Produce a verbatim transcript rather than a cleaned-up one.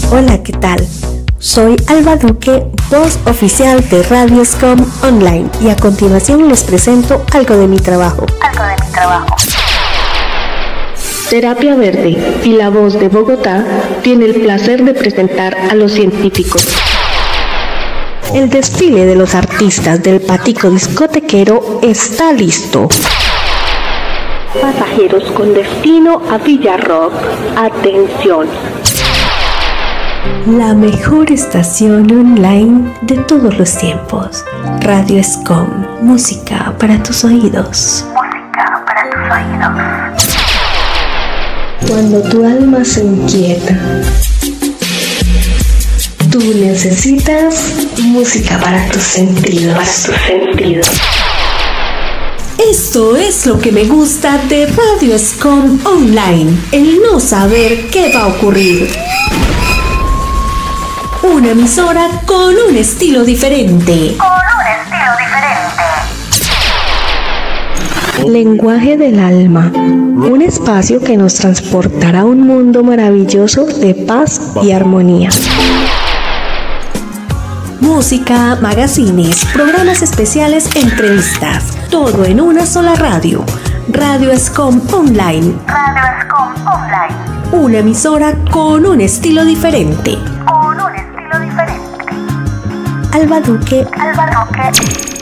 Hola, ¿qué tal? Soy Alba Duque, voz oficial de Radio Escom Online, y a continuación les presento algo de mi trabajo. Algo de mi trabajo. Terapia Verde y La Voz de Bogotá tiene el placer de presentar a los científicos. El desfile de los artistas del Patico Discotequero está listo. Pasajeros con destino a Villarrock, atención. La mejor estación online de todos los tiempos. Radio Escom, música para tus oídos. Música para tus oídos. Cuando tu alma se inquieta, tú necesitas música para tus sentidos. Para tus sentidos. Esto es lo que me gusta de Radio Escom Online, el no saber qué va a ocurrir. Una emisora con un estilo diferente. Con un estilo diferente. Lenguaje del alma, un espacio que nos transportará a un mundo maravilloso de paz y armonía. Música, magazines, programas especiales, entrevistas, todo en una sola radio. Radio Escom Online. Radio Escom Online. Una emisora con un estilo diferente. Con un estilo diferente. Alba Duque. Alba Duque.